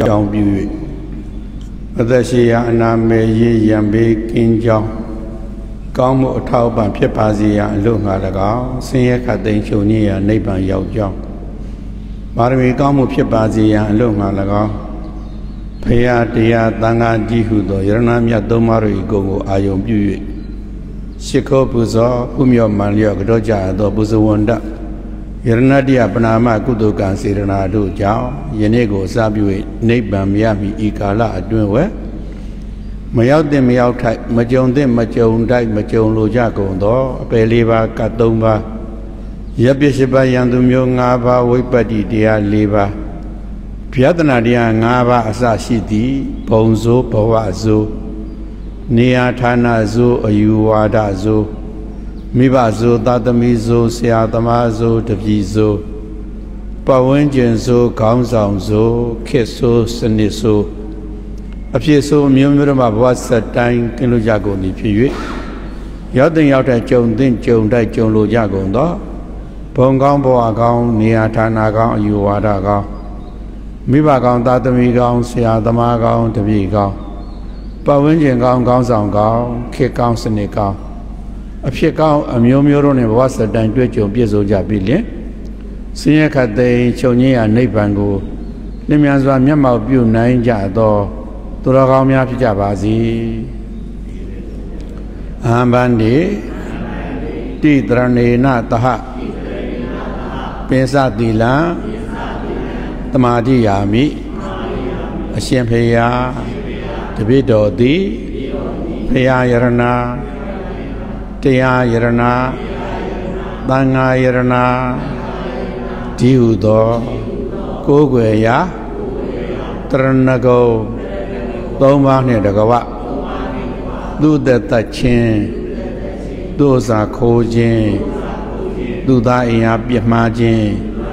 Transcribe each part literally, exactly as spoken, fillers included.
ကြောင်းပြု၍အသက်ရှိရာအနာမေရေးရံဘေးကင်းကြောင်းကောင်းမှုအထောက်အပံ့ဖြစ်ပါစေရန်အလို့ငါ၎င်းဆင်းရဲခတ်သိမ်းချုပ်ငြိမ်းရာနိဗ္ဗာန်ရောက်ကြောင်းပါရမီကောင်းမှုဖြစ်ပါစေရန်အလို့ငါ၎င်းဖရာတရားသံဃာကြီးဟုသောယရဏမြတ်သုံးပါးတို့၏ဂုဏ်ကိုအာယုံပြု၍ရှိခိုးပူဇော်ဥမြော်မှန်လျော့ကြောကြသောပူဇဝန္တယရဏတရားပနာမကုသိုလ်ကံစေရနာတို့ကြောင့်ယနေ့ကိုအစပြု၍နိဗ္ဗာန်မရမီဤကာလအတွင်းဝဲမရောက်တဲ့မရောက်ထိုက်မကြုံတဲ့မကြုံတိုက်မကြုံလိုကြကုန်သောအပယ်လေးပါးကတ်သုံးပါးရပ်ပစ္စည်းပါယံသူမျိုး၅ပါးဝိပတ္တိတရား၄ပါးဗျာဒနာတရား၅ပါးအစရှိသည်ဘုံစိုးဘဝစိုးနေရာဌာနစိုးအယူဝါဒစိုးမိဘစိုးသာသမီစိုးဆရာသမားစိုးတပည့်စိုးပတ်ဝန်းကျင်စိုးခေါင်းဆောင်စိုးခေတ်စိုးစနစ်စိုးအဖြစ်ဆိုအမျိုးမျိုးတို့မှာဘဝဆက်တိုင်းကင်းလို့ကြကုန်သည်ဖြစ်၍ရောက်တဲ့ရောက်တဲ့ကြုံတဲ့ကြုံတိုက်ကြုံလို့ကြကုန်သောဘုံကောင်းဘဝကောင်းနေရာဌာနကောင်းအယူဝါဒကောင်းမိဘကောင်းသာသမီကောင်းဆရာသမားကောင်းတပည့်ကောင်းပတ်ဝန်းကျင်ကောင်းကောင်းဆောင်ကောင်းခေတ်ကောင်းစနစ်ကောင်းအဖြစ်ကောင်းအမျိုးမျိုးတို့နဲ့ဘဝဆက်တိုင်းတွေ့ကြုံပြည့်စုံကြပြီလေဆင်းရဲခတ်သိမ်းချုပ်ငြိမ်းရာနိဗ္ဗာန်ကိုလင်းမြန်စွာမျက်မှောက်ပြုနိုင်ကြသောသူတော်ကောင်းများဖြစ်ကြပါစေအဟံဗန္တိတိတရဏေနတဟပိစတိလံသမာဓိယာမိအရှင်ဖေယတပိတော်သည်ဖေယယရဏတရားယရဏသံဃာယရဏဒီဟုသောကိုးကွယ်ရာတရဏဂုံသုံးပါးနှင့်တကဝသူသက်တတ်ခြင်းသူစာခိုးခြင်းသူသားအင်အားပြမှားခြင်း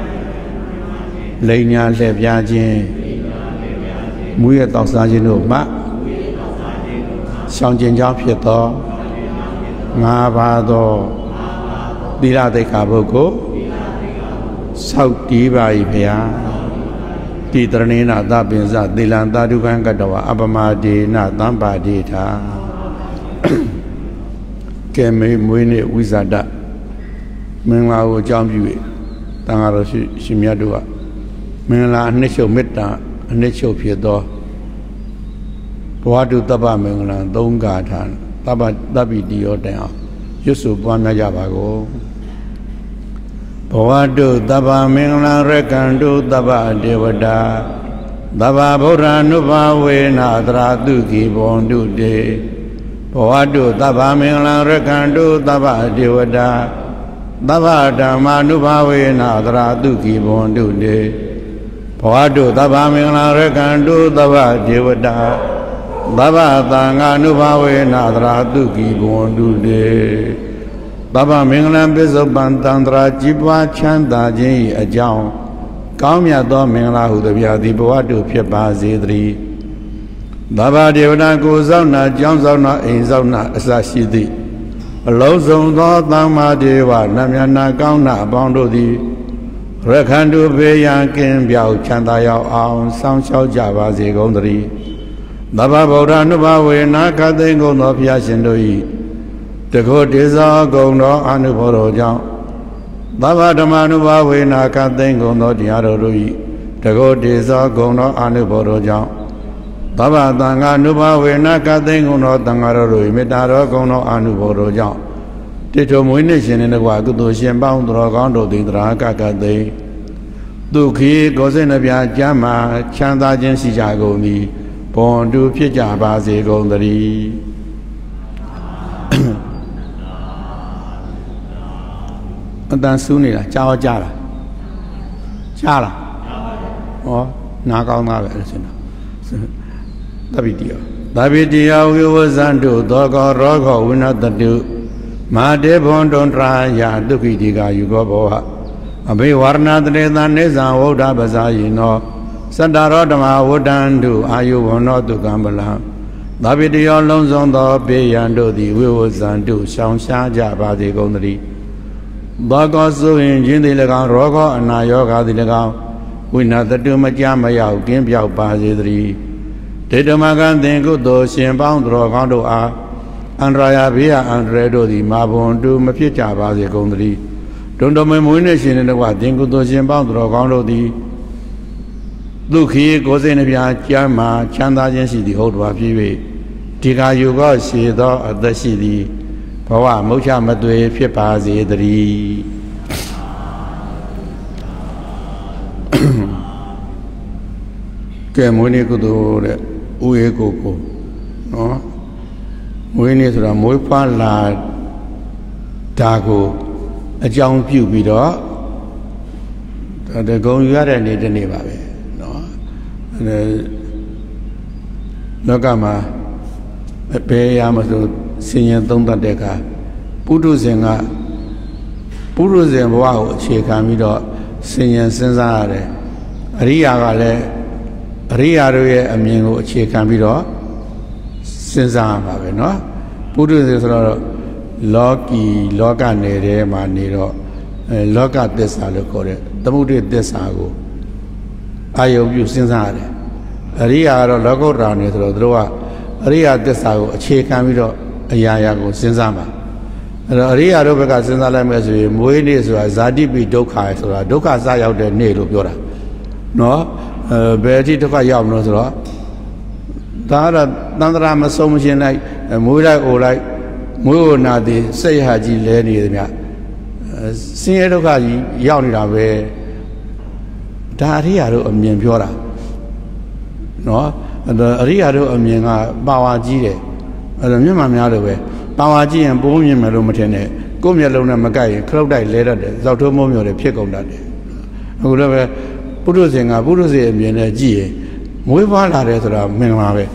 လိန်ညာလှည့်ပြားခြင်းမူရတောက်စားခြင်းတို့မှရှောင်ကျင်ကြောင်းဖြစ်သောငါးပါးသောသီလသိက္ခာပုဒ်ကိုဆောက်တည်ပါ၏ဖေယတိတရဏေနသပင်စသီလံသာဓုခံကတဝအပမဒေနသံပါတိထာကဲမေမွေးနေ့ဝိဇာတမင်္ဂလာကိုအကြောင်းပြု၍တန်ဃာတော်ရှင်မြတ်တို့ကမင်္ဂလာအနှစ်ချုပ်မေတ္တာအနှစ်ချုပ်ဖြစ်သောဘဝတုတပ္ပမင်္ဂလာသုံးဂါထာတပ္ပတပ္ပိတိယောတိုင်အောင်ရွတ်ဆိုပွားများကြပါကုန်ဘဝတုတပ္ပမင်္ဂလာရကံတုတပ္ပဒေဝတာတပ္ပဗုဒ္ဓ ानु ဘာဝေနာသရာတုခိဘွန်တုတေဘဝတုတပ္ပမင်္ဂလာရကံတုတပ္ပဒေဝတာတပ္ပဓမ္မာ ानु ဘာဝေနာသရာတုခိဘွန်တုတေဘဝတုတပ္ပမင်္ဂလာရကံတုတပ္ပဒေဝတာတပ္ပသံဃာ ानु ဘာဝေနာသရာတုခိဘွန်တုတေတပ္ပမင်္ဂလံပိစုပန်တန္တရာကြီးပွားချမ်းသာခြင်း၏အကြောင်းကောင်းမြတ်သောမင်္ဂလာဟုသဗျာသည်ဘဝတုဖြစ်ပါစေတည်းတပ္ပဒေဝတာကိုစောင့်နာကြောင်းစောင့်နာအိမ်စောင့်နာအစရှိသည့်အလုံးစုံသောသမ္မာဒေဝနတ်မြတ်နာကောင်းနာအပေါင်းတို့သည်ရခန္တုဘေးရန်ကင်းပြောက်ချမ်းသာရောက်အောင်စောင့်ရှောက်ကြပါစေကုန်သတည်းတပ္ပဗုဒ္ဓ ानु ဘာဝေနာခသိင်ကုန်သောဘုရားရှင်တို့၏တကုတေဇောဂုံတော်အနုဘောတော်ကြောင့်သဗ္ဗဓမ္မ ानु ဘာဝေနာခသိင်ကုန်သောတရားတော်တို့၏တကုတေဇောဂုံတော်အနုဘောတော်ကြောင့်သဗ္ဗသံဃာ ानु ဘာဝေနာခသိင်ကုန်သောသံဃာတော်တို့၏မေတ္တာတော်ဂုံတော်အနုဘောတော်ကြောင့်တိထုံမွေးနေ့ရှင်နှင့်တကွကုသိုလ်ရှင်ပေါင်းတော်ကောင်းတို့သည်တရာကကသိင်ဒုက္ခိကိုယ်စိတ်နှပြကျမ်းမာချမ်းသာခြင်းရှိကြကုန်သည်ဘွန်တူဖြစ်ကြပါစေကုန်သတည်းအတန်ဆူးနေတာကြားကြလားကြားလားဟောနားကောင်းသားပဲအဲ့ဒါဆိုတော့သဗ္ဗိတိယောသဗ္ဗိတိယောဝိဝဇန္တုသောကောရောဂောဝိနတတုမာတေဘွန်တွန်တရာယဒုက္ခိတိကာယူကောဘောဟအဘိဝရဏတရေသနေဇံဝုဒ္ဓပဇာယိနောစတ္တရောဓမ္မဝတ္တန္တုအာယုဝနောတုကံပလံသဗ္ဗိတိယောလုံးစုံသောပေယံတို့သည်ဝိဝဇန္တုရှောင်ရှားကြပါစေကုန်သတည်းသောကောဆိုရင်ခြင်းသည်၎င်းရောဂောအနာယောဂါသည်၎င်းဝိနာတတုမကြမရောက်ကင်းပြောက်ပါစေတည်းဒေတမကံသင်ကုသိုလ်ရှင်ပေါင်းတော်ကောင်းတို့အားအန္တရာယဘေးအန္တရာယ်တို့သည်မာဘွန်တူမဖြစ်ကြပါစေကုန်သတည်းဒုံတော်မမွေးနေရှင်တဲ့ကွာသင်ကုသိုလ်ရှင်ပေါင်းတော်ကောင်းတို့သည်ဒုက္ခိကိုယ်စိတ်နှပြကျမ်းမာချမ်းသာခြင်းရှိသည်ဟုတ်တော်ဖြစ်၍ဒီကာယုကရှည်သောအသက်ရှိသည်ဘဝမုတ်ချမသွေဖြစ်ပါစေတည်းကဲမွေးနေ့ကုသိုလ်တဲ့ဥယေကိုကိုနော်မွေးနေ့ဆိုတာမွေးဖွားလာဒါကိုအကြောင်းပြုပြီးတော့တကုံယူရတဲ့နေ့တစ်နေ့ပါပဲနော်အဲလောကမှာဘယ်ရမဆိုဆင်ញံသုံးတတ်တဲ့အခါပုထုဇဉ်ကပုထုဇဉ်ဘဝကိုအခြေခံပြီးတော့ဆင်ញံစဉ်းစားရတယ်အရိယာကလည်းအရိယာတို့ရဲ့အမြင်ကိုအခြေခံပြီးတော့စဉ်းစားရမှာပဲเนาะပုထုဇဉ်ဆိုတော့လောကီလောကနယ်ထဲမှာနေတော့အဲလောကသစ္စာလို့ခေါ်တဲ့သမုဒိသစ္စာကိုအာယုပြုစဉ်းစားရတယ်အရိယာကတော့လောကုတ္တရာနေဆိုတော့သူတို့ကအရိယာသစ္စာကိုအခြေခံပြီးတော့အရာရာကိုစဉ်းစားမှာအဲ့တော့အရိယာတို့ဘက်ကစဉ်းစားလိုက်မယ်ဆိုရင်မွေးနေ့ဆိုတာဇာတိပိဒုက္ခဆိုတာဒုက္ခစရောက်တဲ့နေ့လို့ပြောတာเนาะအဲဘယ်အထိဒုက္ခရောက်မလို့ဆိုတော့ဒါကတော့တန္တရာမဆုံးမရှင်းလိုက်မွေးလိုက်အိုလိုက်မွေးအိုနာသည်စိတ်ဟာကြီးလဲနေတယ်မြတ်ဆင်းရဲဒုက္ခကြီးရောက်နေတာပဲဒါအရိယာတို့အမြင်ပြောတာเนาะအရိယာတို့အမြင်ကပါဝါကြီးတယ်အဲ့တော့မျက်မှန်များလို့ပဲပါဝါကြီးရင်ပိုးမြင်မယ်လို့မထင်နဲ့ကိုယ့်မျက်လုံးနဲ့မကိုက်ရင်ခလုတ်တိုက်လဲတတ်တယ်ဇောက်ထိုးမိုးမျိုးတွေဖြစ်ကုန်တတ်တယ်အခုလည်းပဲပုထုဇဉ်ကပုထုဇဉ်အမြင်နဲ့ကြည့်ရင်မွေးဖွားလာတယ်ဆိုတာမင်္ဂလာပဲ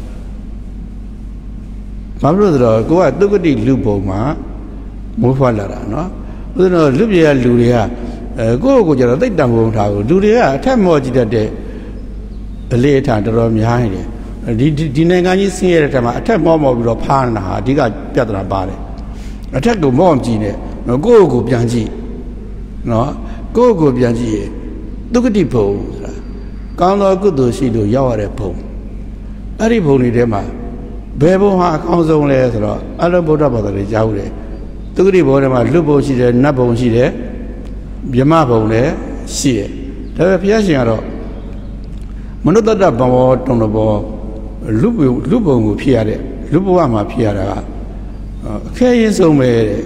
ဘာလို့လဲဆိုတော့ကိုကသုက္ကတိလူပုံမှာမွေးဖွားလာတာเนาะဥဒ္ဒလူပြေကလူတွေကအဲကိုယ့်ကိုကျတော့သိတံပုံထားကိုလူတွေကအထက်မော့ကြည့်တတ်တဲ့အလေးအထားတော်တော်များနေတယ်ဒီဒီနိုင်ငံကြီးဆင်းရဲတဲ့ထက်မှာအထက်မော့မော့ပြီးတော့ဖားနေတာဟာအဓိကပြဿနာပါတယ်အထက်ကိုမော့ကြည့်နေကိုယ့်ကိုပြန်ကြည့်เนาะကိုယ့်ကိုပြန်ကြည့်သုက္ကတိဘုံဆိုတာကောင်းသောကုသိုလ်ရှိလို့ရောက်ရတဲ့ဘုံအဲ့ဒီဘုံတွေထဲမှာဘယ်ဘုံဟာအကောင်းဆုံးလဲဆိုတော့အလောဗုဒ္ဓဘာသာတွေကြားဦးတယ်သုက္ကတိဘုံထဲမှာလွတ်ဘုံရှိတယ်နတ်ဘုံရှိတယ်မြမဘုံလည်းရှိတယ်ဒါပေမဲ့ဘုရားရှင်ကတော့မနုဿတ္တဘဝတုံတဘောလူလူဘုံကိုဖြစ်ရတဲ့လူဘဝမှာဖြစ်ရတာကအခဲရင်ဆုံးပဲတဲ့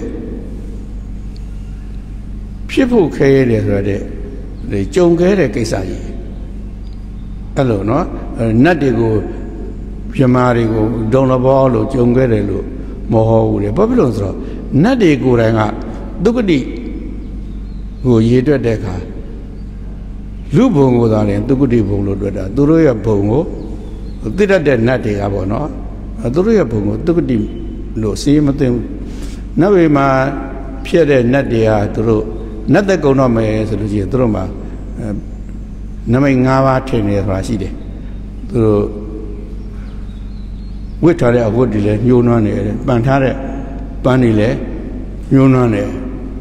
ဖြစ်ဖို့ခဲရတယ်ဆိုတဲ့ဒီကြုံခဲတဲ့ကိစ္စကြီးအဲ့လိုနော်နတ်တွေကိုပြမာတွေကိုဒုံတဘောလို့ကြုံခဲတယ်လို့မဟုတ်ဘူးလေဘာဖြစ်လို့ဆိုတော့နတ်တွေကိုယ်တိုင်ကဒုက္ခတိကိုရေတွက်တဲ့အခါလူဘုံကိုသာရင်သုက္ကတိဘုံလို့တွေ့တာသူတို့ရဲ့ဘုံကိုသိတတ်တဲ့နတ်တွေကပေါ့နော်သူတို့ရဲ့ဘုံကိုသုက္ကတိလို့စီးမသိဘူးနတ်ဝေမှာဖြစ်တဲ့နတ်တွေကသူတို့နတ်သက်ကုံတော့မယ်ဆိုလို့ရှိရင်သူတို့မှာနမိတ်၅ပါးထင်နေဆိုတာရှိတယ်သူတို့ဝတ်ထားတဲ့အဝတ်တွေလည်းညှိုးနှွမ်းနေတယ်ပန်ထားတဲ့ပန်းတွေလည်းညှိုးနှွမ်းနေ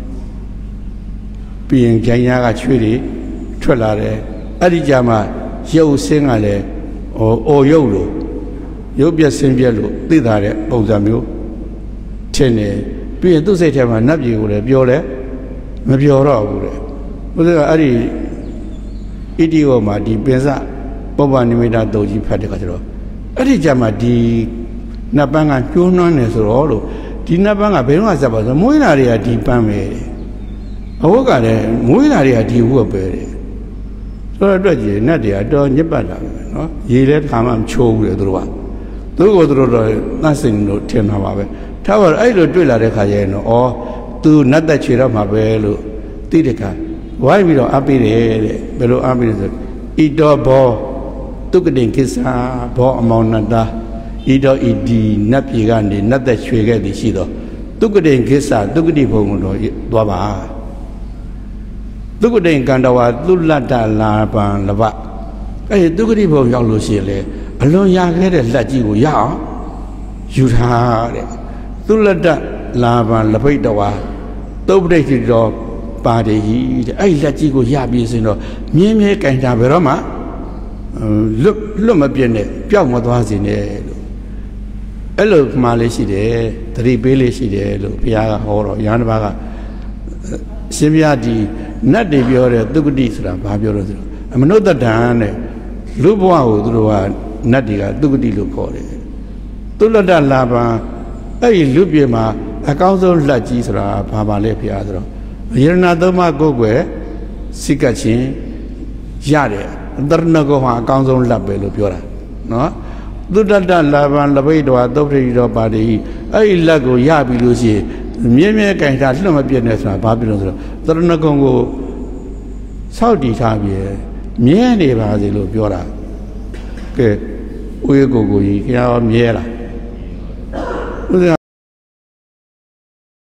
ပြီးရင်ကြိုင်ညာကချွေးတွေထွက်လာတယ်အဲ့ဒီကြမှာရုပ်ဆင်းကလည်းဟိုအိုရုပ်လို့ရုပ်ပြက်ဆင်းပြက်လို့သိတာတဲ့ပုံစံမျိုးထင်တယ်ပြီးရင်သူ့စိတ်ထဲမှာနတ်ပြည်ကိုလည်းပြောတယ်မပြောတော့ဘူးတဲ့ဘုရားအဲ့ဒီဣတိယောမှာဒီပင်စပုဗ္ဗနိမိတ်တုတ်ကြီးဖတ်တဲ့ခါကျတော့အဲ့ဒီကြမှာဒီနတ်ပန်းကကျိုးနှွမ်းနေဆိုတော့လို့ဒီနတ်ပန်းကဘယ်တော့မှစပ်ပါဆိုမွေးလာတွေကဒီပန်းပဲတဲ့အဝတ်ကလည်းမွေးလာတွေကဒီဝတ်ပဲတဲ့ဆိုတော့အတွက်ကြီးနတ်တွေကတော့ညစ်ပတ်လာပဲနော်ရေလဲတစ်ခါမှမချိုးဘူးလေသူတို့ကသူတို့ကသူတို့တော့သတ်စင်လို့ထင်တာပါပဲထားပါအဲ့လိုတွေ့လာတဲ့ခါကျရင်တော့ဩသူနတ်သက်ချေတော့မှာပဲလို့သိတဲ့ခါဝိုင်းပြီးတော့အပိတယ်တဲ့ဘယ်လိုအပိလဲဆိုဣတောဘောတုက္ကတိကိစ္စဘောအမောင်နတာဣတောဣဒီနတ်ပြည်ကနေနတ်သက်ချွေခဲ့သည်ရှိတော့တုက္ကတိကိစ္စတုက္ကတိဘုံတော့သွားပါသုက္ကတိကန္တဝါသုလတ္တလာပံလဘအဲ့ဒီသုက္ကတိဘုံရောက်လို့ရှိရင်လေအလွန်ရခဲ့တဲ့လက်ကြီးကိုရအောင်ယူထားတဲ့သုလတ္တလာပံလဘိတ်တဝါသုပ္ပတိတော်ပါတယ်ကြီးအဲ့လက်ကြီးကိုရပြီးဆိုတော့မြင်းမြဲကင်တာဘယ်တော့မှလွတ်လွတ်မပြည့်နဲ့ပျောက်မသွားစေနဲ့လို့အဲ့လိုမှားလေးရှိတယ်သတိပေးလေးရှိတယ်လို့ဘုရားကဟောတော့ရဟန်းတစ်ပါးကရှင်ဘုရားဒီနတ်တွေပြောတဲ့သုက္ကတိဆိုတာဘာပြောလို့ဆိုတော့အမနုဿတ္တံနဲ့လူဘဝကိုသူတို့ကနတ်တွေကသုက္ကတိလို့ခေါ်တယ်သုလတ္တလာပံအဲ့ဒီလူပြေမှာအကောင်းဆုံးလက်ကြီးဆိုတာဘာပါလဲဘုရားဆိုတော့ယရဏသုံးပါးကိုယ်ွယ်စိတ်ကချင်းရတယ်တရဏဂောဟာအကောင်းဆုံးလက်ပဲလို့ပြောတာနော်သုတ္တလာပံလပိတ္တဝသုပ္ပရိတောပါတိအဲ့ဒီလက်ကိုရပြီလို့ရှိရင်မြဲမြဲကင်တာလွတ်မပြတ်နဲ့ဆိုတာဘာဖြစ်လို့ဆိုတော့တရဏဂုံကိုစောက်တည်ထားပြီးမြဲနေပါစေလို့ပြောတာကဲဦးရကိုကိုကြီးခင်ဗျားမြဲလား